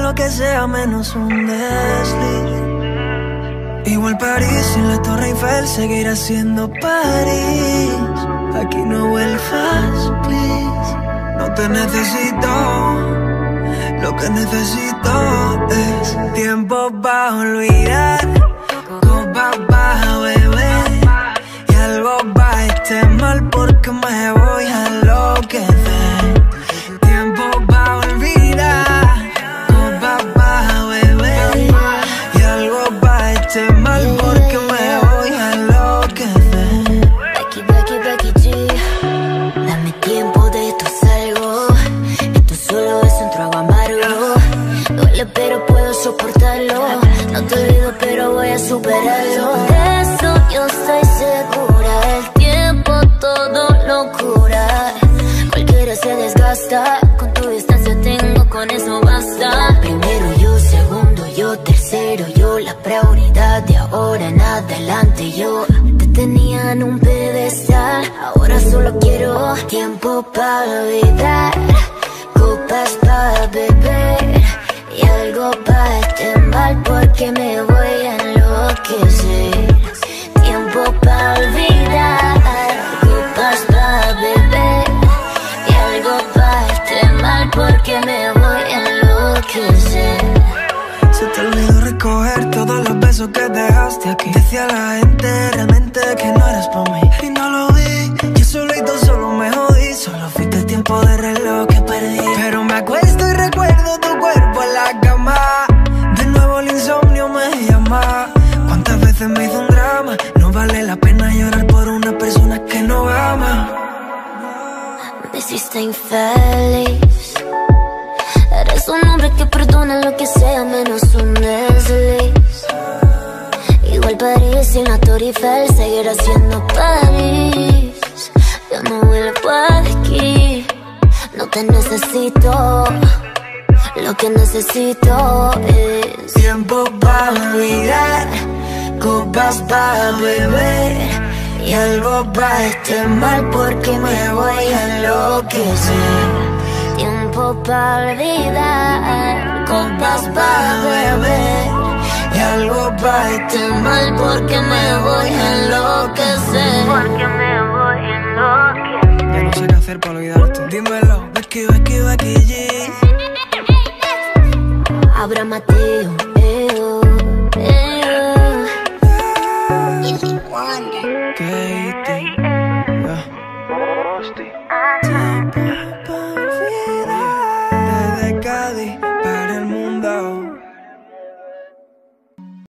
lo que sea menos un desliz. Igual París sin la Torre Eiffel seguirá siendo París. Aquí no vuelvas, please. No te necesito, lo que necesito es tiempo para olvidar, copas para beber y algo va esté mal porque me voy a enloquecer. Tiempo para olvidar, copas para beber y algo va esté mal porque me voy a enloquecer. Becky G, dame tiempo de esto salgo. Esto solo es un trago amargo. Duele pero puedo soportarlo. No te olvido pero voy a superarlo. De eso yo estoy segura. El tiempo todo lo cura. Cualquiera se desgasta. Con tu distancia tengo, con eso basta. Primero yo, segundo yo, tercero yo. La prioridad de ahora en adelante yo. Te tenía en un pedestal. Ahora solo quiero tiempo para olvidar, copas para beber y algo para estar mal porque me voy a enloquecer. Tiempo para olvidar, copas para beber y algo para estar mal porque me voy a enloquecer. Se te olvidó recoger todos los besos que dejaste aquí. Decía la gente realmente que no eras para mí y no lo vi. Yo solito solo me jodí. Solo fuiste el tiempo de reloj que perdí. Pero me acuesto y recuerdo tu cuerpo en la cama. De nuevo el insomnio me llama. Cuántas veces me hizo un drama. No vale la pena llorar por una persona que no ama. Me hiciste infeliz. Eres un hombre que perdona lo que sea menos un desliz. Igual París sin la Torre Eiffel seguirá siendo París. Yo no vuelvo aquí. No te necesito. Lo que necesito es tiempo para olvidar, copas para beber y algo para estar mal porque me voy a enloquecer. tiempo para olvidar, Copas para beber y algo para estar mal porque me voy a enloquecer. porque me voy a enloquecer. Ya no sé qué hacer para olvidarte. Dímelo, Becky G. Abra Mateo, Easy Wonder. Katie, Tiempo para olvidar desde Cádiz.